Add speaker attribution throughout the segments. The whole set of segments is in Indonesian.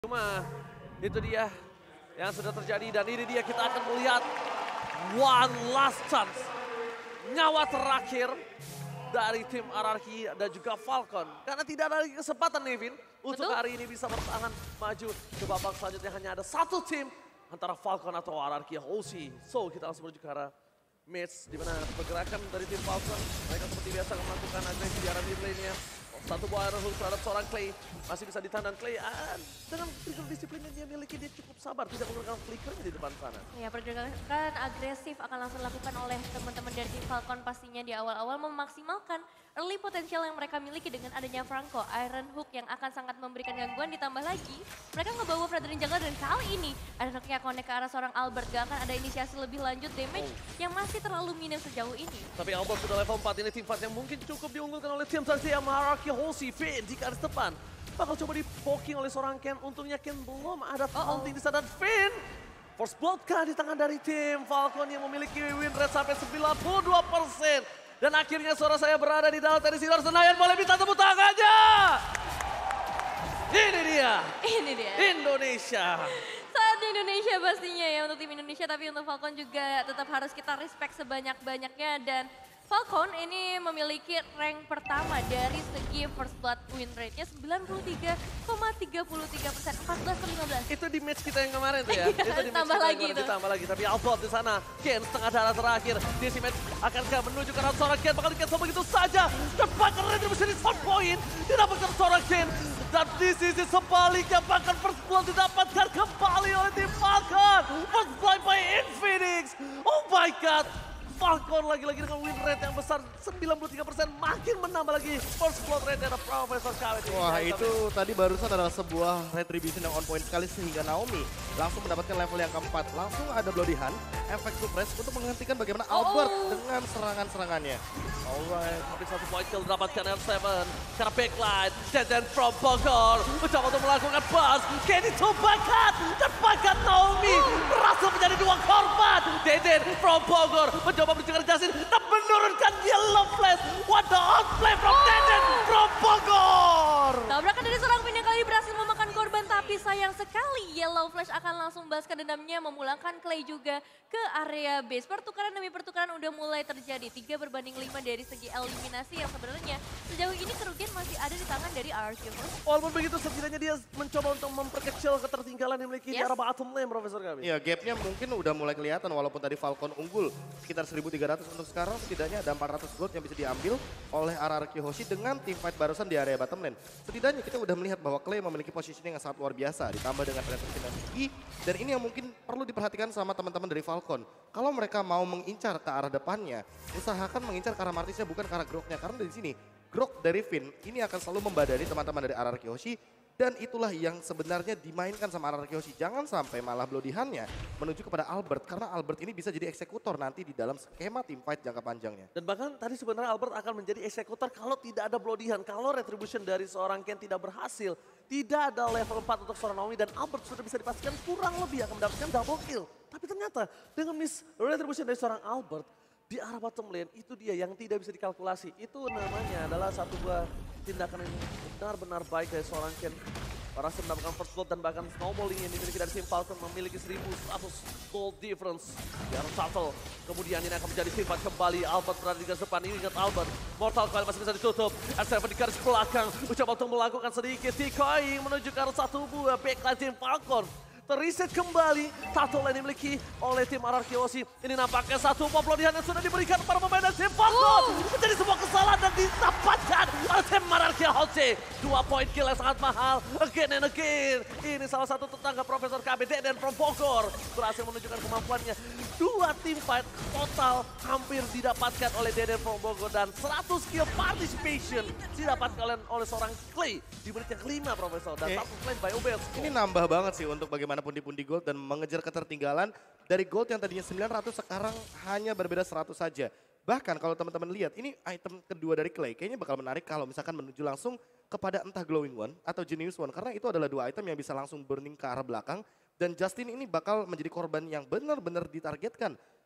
Speaker 1: Cuma itu dia yang sudah terjadi dan ini dia kita akan melihat one last chance. Nyawa terakhir dari tim RRQ dan juga Falcon. Karena tidak ada lagi kesempatan Nevin untuk hari ini bisa bertahan maju ke babak selanjutnya. Hanya ada satu tim antara Falcon atau RRQ Hoshi. So kita langsung menuju ke arah match di mana pergerakan dari tim Falcon. Mereka seperti biasa melakukan agresi di arah mid lane-nya. Satu buah air hook terhadap seorang Clay. Masih bisa ditahan dan Clay dengan trigger disiplin yang dia miliki dia cukup sabar. Tidak menggunakan flickernya di depan sana.
Speaker 2: Ya pergerakan agresif akan langsung dilakukan oleh teman-teman dari tim Falcon pastinya di awal-awal memaksimalkan early potensial yang mereka miliki dengan adanya Franco, Iron Hook yang akan sangat memberikan gangguan, ditambah lagi mereka ngebawa Fredrin Jungle dan kali ini Iron Hooknya connect ke arah seorang Albert, gak akan ada inisiasi lebih lanjut damage yang masih terlalu minim sejauh ini.
Speaker 1: Tapi Albert sudah level 4, ini tim fight yang mungkin cukup diunggulkan oleh tim Tarsia RRQ Hoshi. Finn di garis depan bakal coba di-poking oleh seorang Ken, untungnya Ken belum ada taunting di sana dan Finn force blood kah di tangan dari tim Falcon yang memiliki win rate sampai 92%. Dan akhirnya suara saya berada di dalam tenis Sidor Senayan. Boleh minta tepuk tangannya. Ini dia.
Speaker 2: Ini dia.
Speaker 1: Indonesia.
Speaker 2: Saat Indonesia pastinya ya untuk tim Indonesia, tapi untuk Falcon juga tetap harus kita respect sebanyak-banyaknya. Dan Falcon ini memiliki rank pertama dari segi first blood win rate-nya 93,33%, 14-15.
Speaker 1: Itu di match kita yang kemarin tuh ya.
Speaker 2: Iya,
Speaker 1: Itu di match
Speaker 2: tambah
Speaker 1: kita
Speaker 2: lagi
Speaker 1: yang
Speaker 2: itu.
Speaker 1: ditambah lagi. Tapi Albert di sana, Ken setengah darah terakhir. Di match akankah menuju ke arah seorang Ken, bakal di-cancel begitu saja. Cepat retribution di spot point, didapatkan seorang Ken. Dan di sisi sebaliknya bahkan first blood didapatkan kembali oleh tim Falcon. First blood by Infinix. Oh my god. Falcon lagi-lagi dengan win rate yang besar 93%, makin menambah lagi first blood rate dari Profesor KW.
Speaker 3: Wah itu tadi barusan adalah sebuah retribution yang on point sekali sehingga Naomi langsung mendapatkan level yang keempat. Langsung ada Bloody Hand, efek suppress untuk menghentikan bagaimana Albert dengan serangan-serangannya.
Speaker 1: Alright, tapi satu point kill dapatkan R7 karena backline. Dan from Bogor mencoba untuk melakukan buzz. Kenny to bakat dan bakat Naomi berhasil menjadi dua korban. Deden from Bogor mencoba menuju ke Jasin dan menurunkan yellow flash. What the outplay from Deden from Bogor.
Speaker 2: Tabrakan dari seorang Finn yang kali berhasil memakan korban, tapi sayang sekali Yellow Flash akan langsung balaskan dendamnya, memulangkan Clay juga ke area base. Pertukaran demi pertukaran udah mulai terjadi, 3-5 dari segi eliminasi yang sebenarnya sejauh ini kerugian masih ada di tangan dari RRQ.
Speaker 1: Walaupun begitu setidaknya dia mencoba untuk memperkecil ketertinggalan yang dimiliki di arah bottom lane, Profesor kami.
Speaker 3: Iya, gapnya mungkin udah mulai kelihatan walaupun tadi Falcon unggul sekitar 1.300 untuk sekarang, setidaknya ada 400 gold yang bisa diambil oleh RRQ Hoshi dengan tim fight barusan di area bottom lane. Setidaknya kita udah melihat bahwa Clay memiliki positioning yang sangat luar biasa, ditambah dengan penetration yang tinggi, dan ini yang mungkin perlu diperhatikan sama teman-teman dari Falcon. Kalau mereka mau mengincar ke arah depannya, usahakan mengincar ke arah Martisnya bukan ke arah Groknya, karena dari sini Grok dari Finn ini akan selalu membadani teman-teman dari RRQ Hoshi. Dan itulah yang sebenarnya dimainkan sama RRQ Hoshi. Jangan sampai malah Bloody Hand-nya menuju kepada Albert. Karena Albert ini bisa jadi eksekutor nanti di dalam skema team fight jangka panjangnya.
Speaker 1: Dan bahkan tadi sebenarnya Albert akan menjadi eksekutor kalau tidak ada Bloody Hand. Kalau retribution dari seorang Ken tidak berhasil. Tidak ada level 4 untuk seorang Naomi. Dan Albert sudah bisa dipastikan kurang lebih akan mendapatkan double kill. Tapi ternyata dengan miss retribution dari seorang Albert di arah bottom lane, itu dia yang tidak bisa dikalkulasi. Itu namanya adalah satu buah tindakan yang benar-benar baik dari seorang Ken. Berhasil mendapatkan first blood dan bahkan snowballing yang dimiliki dari tim Falcon memiliki 1100 gold difference di arah shuttle. Kemudian ini akan menjadi sifat kembali. Albert berada di garis depan, ini ingat Albert. Mortal Coil masih bisa ditutup. R7 di garis belakang, mencoba untuk melakukan sedikit decoy menuju ke arah satu buah backline tim Falcon. Reset kembali, satu lane dimiliki oleh tim RRQ Hoshi. Ini nampaknya satu bom pelodihan yang sudah diberikan para pemain dan tim Falcon. Menjadi sebuah kesalahan dan didapatkan oleh tim RRQ Hoshi. 2 point kill yang sangat mahal, again and again. Ini salah satu tetangga Profesor KBD dan from Bogor. Berhasil menunjukkan kemampuannya. 2 team fight total hampir didapatkan oleh Deden from Bogor. Dan 100 kill participation didapatkan oleh seorang Clay. Di menit yang kelima Profesor. Dan satu claim by Obels.
Speaker 3: Ini nambah banget sih untuk bagaimana pundi-pundi gold dan mengejar ketertinggalan dari gold yang tadinya 900 sekarang hanya berbeda 100 saja. Bahkan kalau teman-teman lihat ini item kedua dari Clay kayaknya bakal menarik kalau misalkan menuju langsung kepada entah Glowing One atau Genius One. Karena itu adalah 2 item yang bisa langsung burning ke arah belakang dan Justin ini bakal menjadi korban yang benar-benar ditargetkan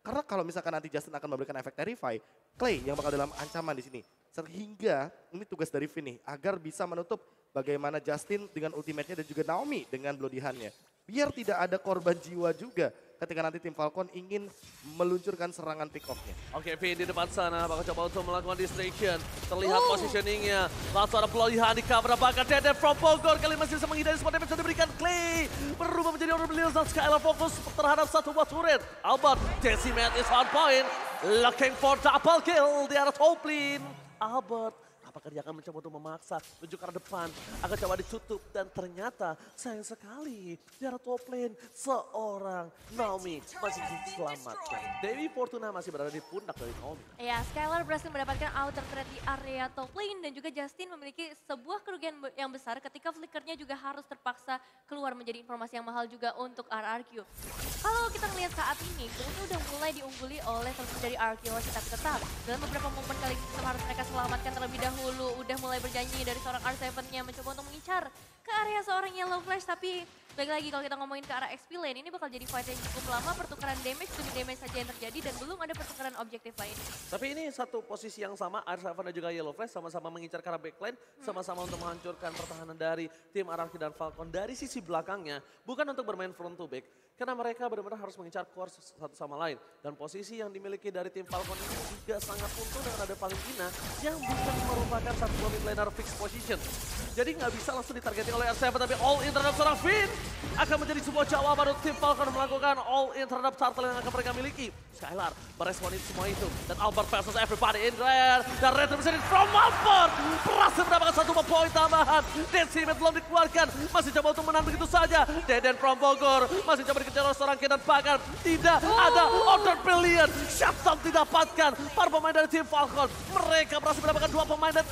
Speaker 3: Karena kalau misalkan nanti Justin akan memberikan efek Terrify, Clay yang bakal dalam ancaman di sini. Sehingga ini tugas dari Vin nih, agar bisa menutup bagaimana Justin dengan ultimate-nya dan juga Naomi dengan bloodihannya. Biar tidak ada korban jiwa juga ketika nanti tim Falcon ingin meluncurkan serangan pick off-nya.
Speaker 1: Oke, Vin di depan sana bakal coba untuk melakukan distraction. Terlihat positioningnya. Langsung ada pelolihan di cover bahkan Deden from Bogor. Kali masih bisa menghindari semua damage yang diberikan Clay. Berubah menjadi Order Belials dan Skylar fokus terhadap satu buah turret. Albert, Decimate is on point. Looking for double kill di arah top lane. Albert, apakah dia akan mencoba untuk memaksa menuju ke arah depan, akan coba ditutup dan ternyata sayang sekali di arah top lane seorang Naomi masih diselamatkan. Dewi Fortuna masih berada di pundak dari Naomi.
Speaker 2: Ya, Skylar berhasil mendapatkan outer threat di area top lane dan juga Justin memiliki sebuah kerugian yang besar ketika flickernya juga harus terpaksa keluar menjadi informasi yang mahal juga untuk RRQ. Kalau kita melihat saat ini, ini udah mulai diungguli oleh teman dari RRQ, tapi tetap dalam beberapa momen kali ini harus mereka selamatkan terlebih dahulu. Udah mulai berjanji dari seorang R7-nya mencoba untuk mengincar ke area seorang Yellow Flash, tapi baik lagi kalau kita ngomongin ke arah XP lane, ini bakal jadi fight yang cukup lama, pertukaran damage demi damage saja yang terjadi dan belum ada pertukaran objektif lain.
Speaker 1: Tapi ini satu posisi yang sama, R7 dan juga Yellow Flash sama-sama mengincar ke arah backline, sama-sama untuk menghancurkan pertahanan dari tim RRQ dan Falcon dari sisi belakangnya, bukan untuk bermain front to back, karena mereka benar-benar harus mengincar core satu sama lain. Dan posisi yang dimiliki dari tim Falcon ini juga sangat untung dengan ada Valentina yang bukan merupakan satu mid laner fixed position. Jadi nggak bisa langsung ditargeting oleh R7, tapi all in terhadap seorang Finn akan menjadi sebuah jawaban untuk tim Falcon melakukan all in terhadap turtle yang akan mereka miliki. Skylar meresponin semua itu. Dan Albert versus everybody in there. Dan retribution from Albert. Berhasil mendapatkan satu poin tambahan. Decimate belum dikeluarkan. Masih coba untuk menang begitu saja. Deden from Bogor. Masih coba dikejar oleh seorang Ken dan bahkan tidak ada order brilliant. Shutdown didapatkan. Para pemain dari tim Falcon. Mereka berhasil mendapatkan 2 pemain dan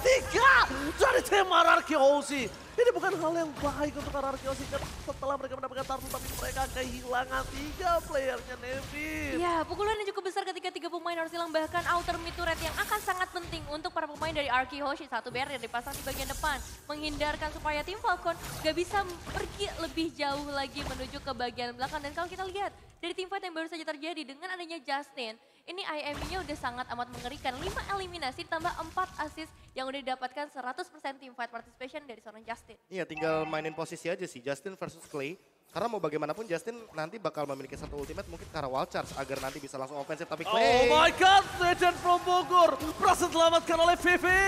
Speaker 1: 3 dari tim RRQ Aussie. Ini bukan hal yang baik untuk RRQ Aussie kan setelah mereka mendapatkan turtle tapi mereka kehilangan 3 playernya, Nevin.
Speaker 2: Ya, pukulan yang cukup besar ketika 3 pemain harus hilang, bahkan outer mid turret yang akan sangat penting untuk para pemain dari RRQ Hoshi. Satu barrier dipasang di bagian depan, menghindarkan supaya tim Falcon gak bisa pergi lebih jauh lagi menuju ke bagian belakang. Dan kalau kita lihat dari tim fight yang baru saja terjadi dengan adanya Justin, ini IME-nya udah sangat amat mengerikan. 5 eliminasi tambah 4 assist yang udah didapatkan 100% team fight participation dari seorang Justin.
Speaker 3: Iya, tinggal mainin posisi aja sih, Justin versus Clay. Karena mau bagaimanapun Justin nanti bakal memiliki satu ultimate mungkin ke arah wild charge agar nanti bisa langsung ofensif. Tapi Clay...
Speaker 1: Oh my god, Legend from Bogor berhasil diselamatkan oleh Vivi.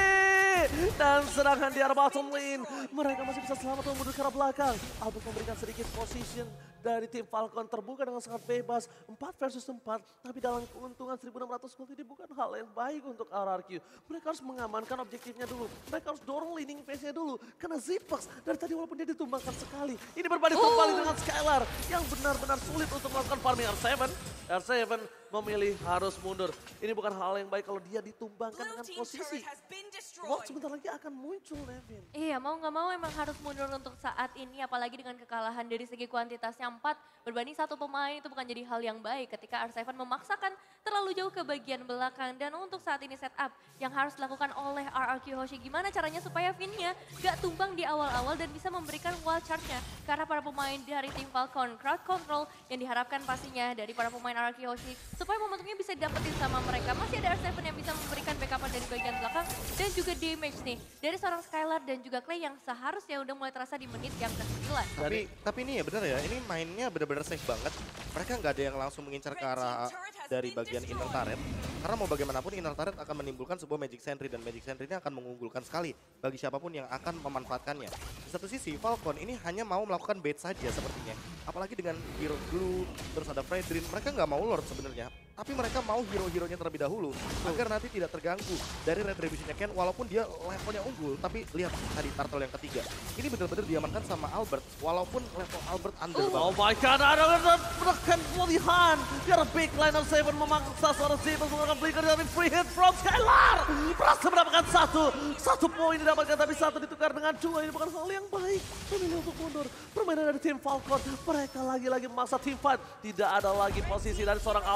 Speaker 1: Dan sedangkan di arah bottom lane, mereka masih bisa selamat mundur ke arah belakang. Albert memberikan sedikit position dari tim Falcon terbuka dengan sangat bebas. 4 versus 4, tapi dalam keuntungan 1.600 gold ini bukan hal yang baik untuk RRQ. Mereka harus mengamankan objektifnya dulu. Mereka harus dorong leading phase-nya dulu. Karena Zipax dari tadi walaupun dia ditumbangkan sekali, ini berbalik kembali dengan Skylar yang benar-benar sulit untuk melakukan farming R7. R7 memilih harus mundur. Ini bukan hal yang baik kalau dia ditumbangkan dengan posisi. Walt sebentar lagi akan muncul, Nevin.
Speaker 2: Iya, mau nggak mau emang harus mundur untuk saat ini, apalagi dengan kekalahan dari segi kuantitasnya 4 berbanding 1 pemain, itu bukan jadi hal yang baik ketika R7 memaksakan terlalu jauh ke bagian belakang. Dan untuk saat ini setup yang harus dilakukan oleh RRQ Hoshi, gimana caranya supaya Vin-nya gak tumbang di awal-awal dan bisa memberikan wild charge-nya. Karena para pemain dari tim Falcon, crowd control yang diharapkan pastinya dari para pemain RRQ Hoshi, supaya momentumnya bisa didapetin sama mereka. Masih ada R7 yang bisa memberikan backup dari bagian belakang dan juga damage nih dari seorang Skylar dan juga Clay yang seharusnya udah mulai terasa di menit yang ke-9.
Speaker 3: Tapi ini ya benar ya, ini mainnya benar-benar safe banget. Mereka nggak ada yang langsung mengincar ke arah dari bagian inner turret. Karena mau bagaimanapun inner turret akan menimbulkan sebuah magic sentry dan magic sentry ini akan mengunggulkan sekali bagi siapapun yang akan memanfaatkannya. Di satu sisi Falcon ini hanya mau melakukan bait saja sepertinya. Apalagi dengan hero glue, terus ada Fredrin, mereka nggak mau lord sebenarnya. Tapi mereka mau hero-heronya terlebih dahulu agar nanti tidak terganggu dari retribution-nya Ken walaupun dia levelnya unggul. Tapi lihat tadi turtle yang ketiga. Ini benar-benar diamankan sama Albert walaupun level Albert under banget.
Speaker 1: Oh my god, ada menekan pemulihan. Biar big liner 7 memaksa seorang Zipax menggunakan flicker dari free hit from Skylar. Berhasil mendapatkan satu poin didapatkan tapi 1 ditukar dengan 2. Ini bukan hal yang baik. Memilih untuk mundur. Permainan dari tim Falcon. Mereka lagi-lagi memaksa team fight. Tidak ada lagi posisi dari seorang Albert yang akan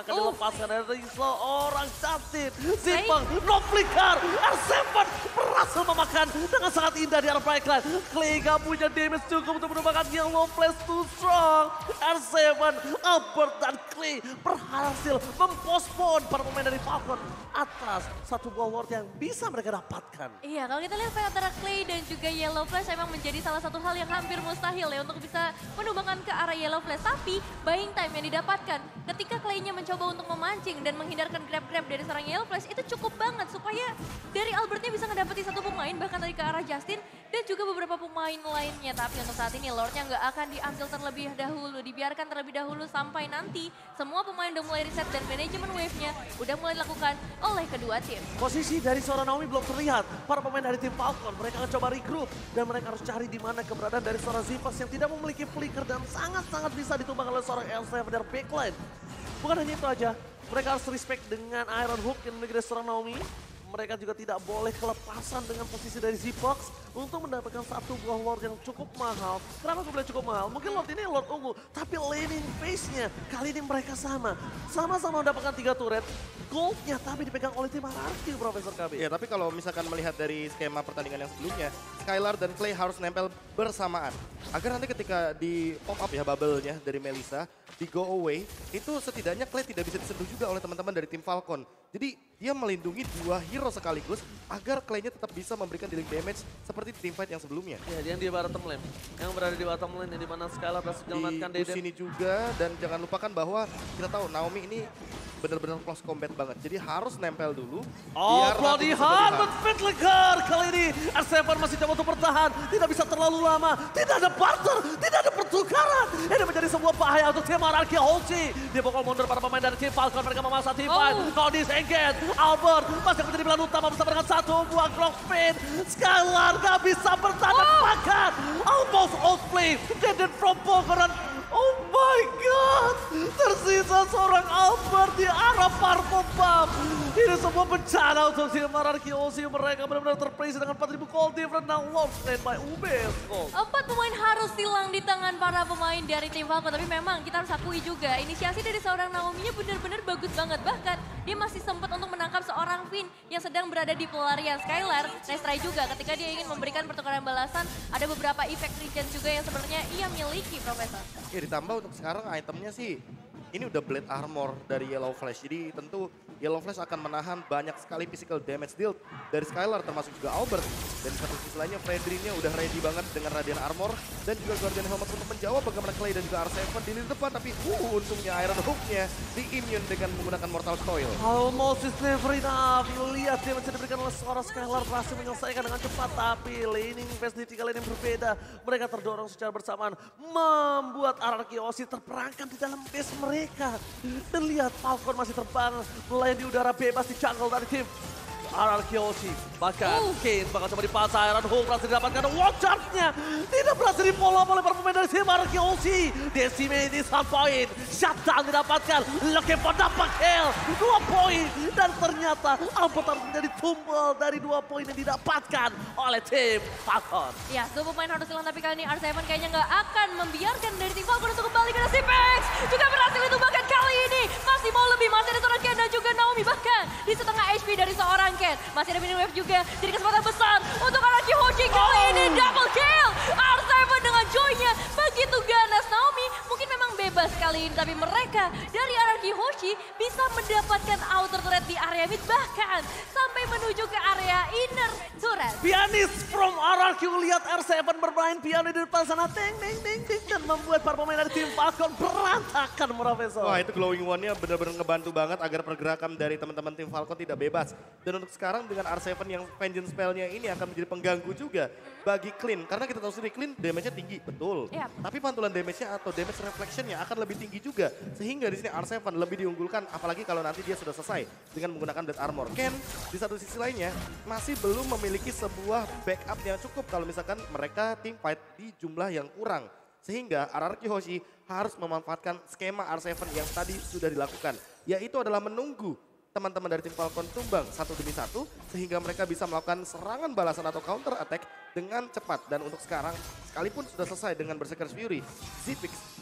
Speaker 1: akan dilepaskan dari seorang Justin. Zipeng, no flicker, R7 berhasil memakan dengan sangat indah di arah pipeline. Clay gak punya damage cukup untuk menembakkan Yellow Flash too strong. R7, Albert dan Clay berhasil mempospon para pemain dari Falcon atas satu buah ward yang bisa mereka dapatkan.
Speaker 2: Iya, kalau kita lihat fight antara Clay dan juga Yellow Flash memang menjadi salah satu hal yang hampir mustahil ya untuk bisa menumbangkan ke arah Yellow Flash. Tapi buying time yang didapatkan ketika Clay-nya mencoba untuk memancing dan menghindarkan grab-grab dari seorang Yellow Flash itu cukup banget supaya dari Albertnya bisa ngedapeti satu pemain bahkan dari ke arah Justin dan juga beberapa pemain lainnya. Tapi untuk saat ini Lordnya nggak akan diambil terlebih dahulu, dibiarkan terlebih dahulu sampai nanti semua pemain udah mulai reset dan manajemen wave-nya udah mulai dilakukan oleh kedua tim.
Speaker 1: Posisi dari seorang Naomi belum terlihat. Para pemain dari tim Falcon, mereka akan coba regroup dan mereka harus cari di mana keberadaan dari seorang Zipas yang tidak memiliki flicker dan sangat-sangat bisa ditumbang oleh seorang L7 dari backline. Bukan hanya itu aja, mereka harus respect dengan Iron Hook yang memiliki seorang Naomi. Mereka juga tidak boleh kelepasan dengan posisi dari Zipox untuk mendapatkan satu buah Lord yang cukup mahal. Kenapa gue bilang cukup mahal? Mungkin Lord ini Lord unggul, tapi laning phase-nya kali ini mereka sama. Sama-sama mendapatkan 3 turret. Gold-nya tapi dipegang oleh tim Anarchy, Profesor KB.
Speaker 3: Ya, tapi kalau misalkan melihat dari skema pertandingan yang sebelumnya, Skylar dan Clay harus nempel bersamaan. Agar nanti ketika di pop up ya bubble-nya dari Melissa, di go away, itu setidaknya Clay tidak bisa disentuh juga oleh teman-teman dari tim Falcon. Jadi dia melindungi 2 hero sekaligus agar Clay-nya tetap bisa memberikan dealing damage seperti di teamfight yang sebelumnya.
Speaker 1: Ya, yang di bottom lane. Yang berada di bottom lane yang dimana Skylar berhasil menyelamatkan
Speaker 3: Di sini juga, dan jangan lupakan bahwa kita tahu Naomi ini benar-benar close combat banget. Jadi harus nempel dulu.
Speaker 1: Oh,
Speaker 3: biar
Speaker 1: Bloody
Speaker 3: nanti bisa
Speaker 1: Hand
Speaker 3: bertahan.
Speaker 1: Fitlicker kali ini. R7 masih coba untuk bertahan. Tidak bisa terlalu lama. Tidak ada barter. Tidak ada pertukaran. Ini menjadi sebuah bahaya untuk tim Anarchy Holci. Dia pokok mundur para pemain dari tim Falcon. Mereka memaksa tim fight. Kalau disengket, Albert masih menjadi pilihan utama bersama dengan satu buah Glock Spin. Skylar gak bisa bertahan bahkan. Almost outplay. Dead from Pokeran. Oh my God. Tersisa seorang Albert di arah Purple Buff. Ini semua bencana untuk tim Anarchy Holci. Mereka benar-benar terpresi dengan 4.000 gold different. Now lost by UBS Gold.
Speaker 2: 4 pemain harus hilang di tangan para pemain dari tim Falcon. Tapi memang kita harus akui juga inisiasi dari seorang Naomi-nya benar-benar bagus banget. Bahkan dia masih sempat untuk menangkap seorang Finn yang sedang berada di pelarian. Skylar, nice try juga ketika dia ingin memberikan pertukaran balasan. Ada beberapa effect regen juga yang sebenarnya ia miliki, Profesor.
Speaker 3: Ya ditambah untuk sekarang itemnya sih, ini udah Blade Armor dari Yellow Flash. Jadi tentu Yellow Flash akan menahan banyak sekali physical damage deal dari Skylar termasuk juga Albert. Dan di satu sisi lainnya Fredrin-nya udah ready banget dengan Radiant Armor. Dan juga Guardian Helmet untuk menjawab bagaimana Clay dan juga R7 di lini depan. Tapi untungnya Iron Hook-nya di-immune dengan menggunakan Mortal Coil.
Speaker 1: Almost is never enough. Lihat dia masih diberikan oleh seorang Skylar berhasil menyelesaikan dengan cepat. Tapi laning phase di 3 lane yang berbeda. Mereka terdorong secara bersamaan. Membuat Anarchy Holci terperangkap di dalam base mereka. Dan lihat Falcon masih terbang. Melayang di udara bebas di jungle dari tim Anarchy Holci. Bahkan Kane bakal coba dipasang. Iron Hook berhasil didapatkan. Watch out-nya tidak berhasil di-follow oleh para pemain dari tim Anarchy Holci. Decimate is 1 point. Shutdown didapatkan. Looking for dapat kill. 2 poin. Dan ternyata Albert harus menjadi tumbal dari 2 poin yang didapatkan oleh tim Falcon.
Speaker 2: Ya, 2 pemain harus hilang tapi kali ini R7 kayaknya nggak akan membiarkan dari tim Falcon untuk kembali ke Sipex. Juga berhasil itu bahkan kali ini. Masih mau lebih, masih ada seorang Ken dan juga Naomi. Bahkan di setengah HP dari seorang Ken. Masih ada mini wave juga. Jadi kesempatan besar untuk Anarchy Holci kali ini. Double kill. R7 dengan joy-nya begitu ganas. Naomi mungkin memang bebas kali ini. Tapi mereka dari Anarchy Holci bisa mendapatkan outer turret di area mid. Bahkan sampai menuju ke area inner turret.
Speaker 1: Pianis from Anarchy lihat R7 bermain piano di depan sana. Ding, ding, ding, ding. Dan membuat para pemain dari tim Falcon berantakan, Profesor.
Speaker 3: Wah, itu glowing one-nya benar-benar ngebantu banget agar pergerakan dari teman-teman tim Falcon tidak bebas. Dan untuk sekarang dengan R7 yang Vengeance Spell-nya ini akan menjadi pengganggu juga bagi Clean. Karena kita tahu sendiri Clean damage-nya tinggi, betul.
Speaker 2: Yap.
Speaker 3: Tapi pantulan damage-nya atau damage reflection-nya akan lebih tinggi juga. Sehingga di sini R7 lebih diunggulkan, apalagi kalau nanti dia sudah selesai dengan menggunakan Death Armor. Ken di satu sisi lainnya masih belum memiliki sebuah backup yang cukup kalau misalkan mereka team fight di jumlah yang kurang. Sehingga Anarchy Holci harus memanfaatkan skema R7 yang tadi sudah dilakukan. Yaitu adalah menunggu teman-teman dari tim Falcon tumbang satu demi satu. Sehingga mereka bisa melakukan serangan balasan atau counter attack dengan cepat. Dan untuk sekarang, sekalipun sudah selesai dengan Berserker's Fury, Zipix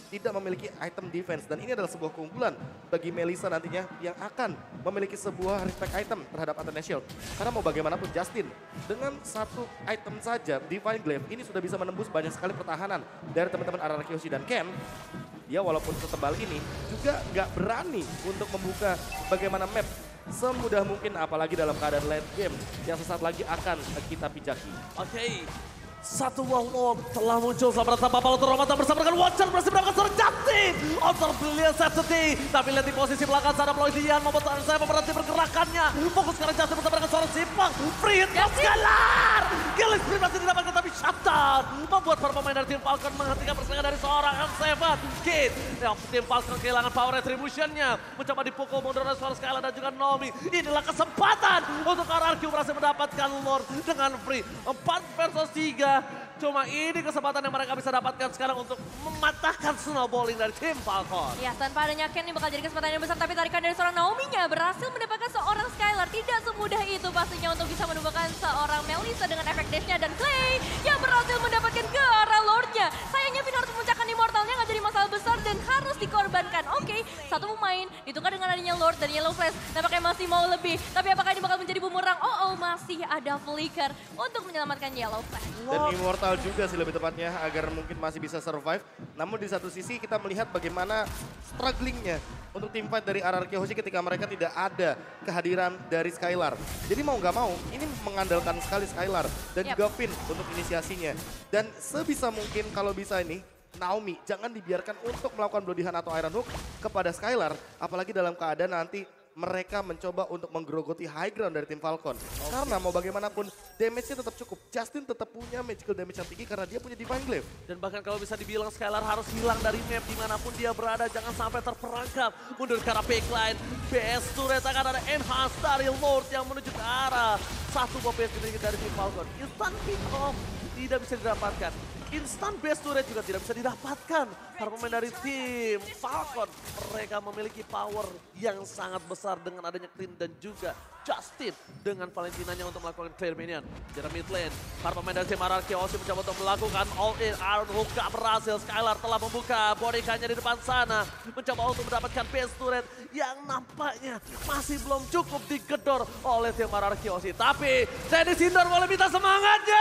Speaker 3: tidak memiliki item defense. Dan ini adalah sebuah keunggulan bagi Melissa nantinya yang akan memiliki sebuah respect item terhadap Athena Shield. Karena mau bagaimanapun Justin, dengan satu item saja, Divine Glaive, ini sudah bisa menembus banyak sekali pertahanan dari teman-teman RRQ Hoshi dan Ken. Dia walaupun setebal ini juga nggak berani untuk membuka bagaimana map semudah mungkin, apalagi dalam keadaan late game yang sesaat lagi akan kita pijaki.
Speaker 1: Oke. Satu Warlord telah muncul selamat datang Papa Lotur Romanta bersama dengan Watcher berhasil mendapatkan seorang Justin. Outer Brilliant Safety. Tapi lihat di posisi belakang sana Ploidian membuat saya berhenti pergerakannya. Fokus sekarang Justin bersama dengan seorang Simpang. Free hit Scalar. Killing Spree masih didapatkan tapi shutdown. Membuat para pemain dari tim Falcon menghentikan persaingan dari seorang M7. Kid. Tim Falcon kehilangan power retribution-nya. Mencoba dipukul mundur oleh seorang Skylar dan juga Nomi. Inilah kesempatan untuk RRQ berhasil mendapatkan Lord dengan free. 4 versus 3. Cuma ini kesempatan yang mereka bisa dapatkan sekarang untuk mematahkan snowballing dari tim Falcon.
Speaker 2: Ya, tanpa adanya Ken ini bakal jadi kesempatan yang besar, tapi tarikan dari seorang Naomi-nya berhasil mendapatkan seorang Skylar. Tidak semudah itu pastinya untuk bisa menemukan seorang Melissa dengan efek dash-nya, dan Clay yang berhasil mendapatkan ke arah Lord-nya. Sayangnya Vin harus memuncakkan Immortal-nya, nggak jadi masalah besar dan harus dikorbankan. Oke, satu pemain ditukar dengan adanya Lord dan Yellow Flash. Nampaknya masih mau lebih, tapi apakah ini bakal menjadi bumerang? Oh, masih ada Flicker untuk menyelamatkan Yellow Flash.
Speaker 3: Dan Immortal juga sih lebih tepatnya agar mungkin masih bisa survive. Namun di satu sisi kita melihat bagaimana strugglingnya untuk tim fight dari RRQ Hoshi ketika mereka tidak ada kehadiran dari Skylar. Jadi mau nggak mau ini mengandalkan sekali Skylar dan juga Finn untuk inisiasinya. Dan sebisa mungkin kalau bisa ini Naomi jangan dibiarkan untuk melakukan Bloody Hand atau Iron Hook kepada Skylar. Apalagi dalam keadaan nanti mereka mencoba untuk menggerogoti high ground dari tim Falcon. Karena mau bagaimanapun damage-nya tetap cukup. Justin tetap punya magical damage yang tinggi karena dia punya Divine Glaive.
Speaker 1: Dan bahkan kalau bisa dibilang Skylar harus hilang dari map dimanapun dia berada. Jangan sampai terperangkap. Mundur ke arah backline. BS turret akan ada enhance dari Lord yang menuju ke arah satu buah base dari tim Falcon. Instant pick off tidak bisa didapatkan. Instant base turret juga tidak bisa didapatkan. Para pemain dari tim Falcon, mereka memiliki power yang sangat besar dengan adanya Clean dan juga Justin dengan Valentinanya untuk melakukan clear minion. Jarak mid lane, para pemain dari tim RRQ Hoshi mencoba untuk melakukan all in. Iron Hook gak berhasil, Skylar telah membuka bodikanya di depan sana. Mencoba untuk mendapatkan base turret yang nampaknya masih belum cukup digedor oleh tim RRQ Hoshi. Tapi Dennis Hindor boleh minta semangatnya!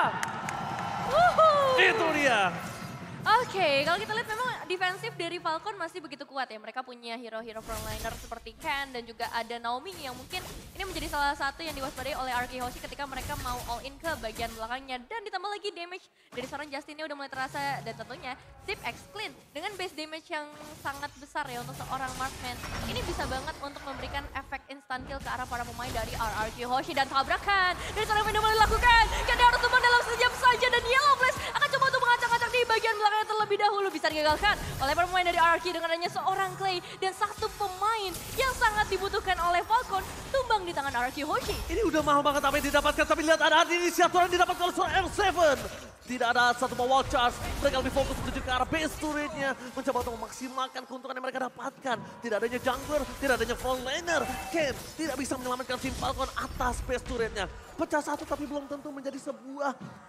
Speaker 1: Itu dia.
Speaker 2: Oke, kalau kita lihat memang defensif dari Falcon masih begitu kuat ya. Mereka punya hero-hero frontliner seperti Ken dan juga ada Naomi yang mungkin ini menjadi salah satu yang diwaspadai oleh RRQ Hoshi ketika mereka mau all in ke bagian belakangnya. Dan ditambah lagi damage dari seorang Justinnya udah mulai terasa, dan tentunya Tip X Clean dengan base damage yang sangat besar ya untuk seorang marksman. Ini bisa banget untuk memberikan efek instant kill ke arah para pemain dari RRQ Hoshi, dan tabrakan dari seorang yang mulai dilakukan. Ken harus tumbang dalam sekejap saja dan Yellow Flash akan coba untuk mengacak-acak di bagian belakang terlebih dahulu, bisa digagalkan oleh para pemain dari RRQ dengan adanya seorang Clay dan satu pemain yang sangat dibutuhkan oleh Falcon tumbang di tangan RRQ Hoshi.
Speaker 1: Ini udah mahal banget apa yang didapatkan, tapi lihat ada inisiator yang didapatkan oleh seorang M7. Tidak ada satu wall charge, mereka lebih fokus menuju ke arah base turretnya, mencoba untuk memaksimalkan keuntungan yang mereka dapatkan. Tidak adanya jungler, tidak adanya frontliner. Ken tidak bisa menyelamatkan tim Falcon atas base turretnya. Pecah satu tapi belum tentu menjadi sebuah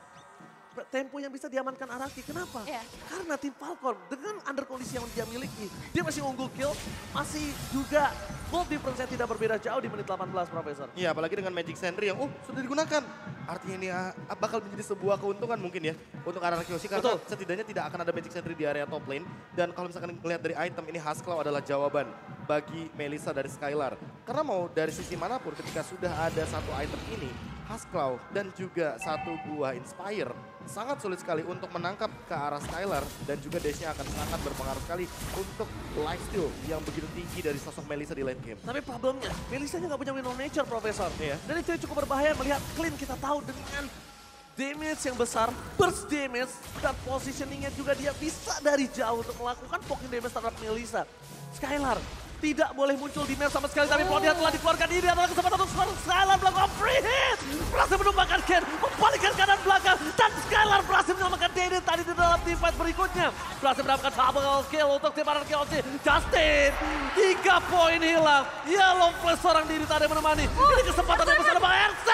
Speaker 1: tempo yang bisa diamankan Araki. Kenapa?
Speaker 2: Yeah.
Speaker 1: Karena tim Falcon dengan under kondisi yang dia miliki, dia masih unggul kill, masih juga gold difference-nya tidak berbeda jauh di menit 18, Profesor.
Speaker 3: Iya, apalagi dengan Magic Sentry yang sudah digunakan. Artinya ini bakal menjadi sebuah keuntungan mungkin ya untuk RRQ Hoshi karena setidaknya tidak akan ada Magic Sentry di area top lane. Dan kalau misalkan melihat dari item ini, Husklaw adalah jawaban bagi Melissa dari Skylar. Karena mau dari sisi manapun ketika sudah ada satu item ini, Husklaw dan juga satu buah Inspire sangat sulit sekali untuk menangkap ke arah Skylar, dan juga dash-nya akan sangat berpengaruh sekali untuk lifesteal yang begitu tinggi dari sosok Melissa di late game.
Speaker 1: Tapi problemnya, Melissa-nya nggak punya win on nature, Profesor.
Speaker 3: Iya.
Speaker 1: Dan itu yang cukup berbahaya melihat Clean kita tahu dengan damage yang besar, burst damage, dan positioningnya juga dia bisa dari jauh untuk melakukan poking damage terhadap Melissa. Skylar tidak boleh muncul di map sama sekali, tapi Plodia telah dikeluarkan. Ini adalah kesempatan untuk Skylar melakukan free hit. Berhasil menumbangkan Ken, membalikkan kanan belakang, dan Skylar berhasil menyelamatkan Dede tadi di dalam team fight berikutnya. Berhasil mendapatkan double kill untuk tim RRQ Hoshi. Justin, 3 poin hilang. Yellow Flash seorang diri tadi menemani. Ini kesempatan yang besar bagi R7.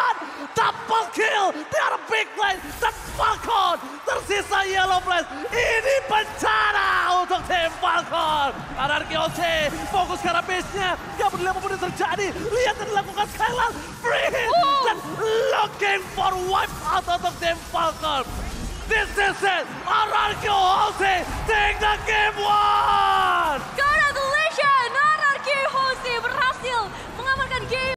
Speaker 1: Double kill di arah big line, dan Falcon tersisa Yellow Flash. Ini bencana terjadi. Lihat yang dilakukan Skylar. Free hit dan looking for wipe out untuk tim Falcon. This is it. Ararkyo Hoshi take the game one.